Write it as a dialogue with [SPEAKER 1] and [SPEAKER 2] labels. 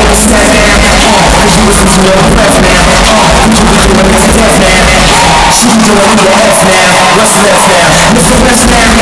[SPEAKER 1] step now, cause you listen to your breath now, cause you be doing it to death now, she be doing it to your head now, what's left now, lift your breath now,